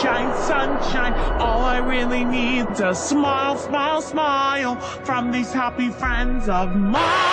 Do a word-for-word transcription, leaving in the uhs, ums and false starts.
sunshine, sunshine. All I really need's a smile, smile, smile from these happy friends of mine.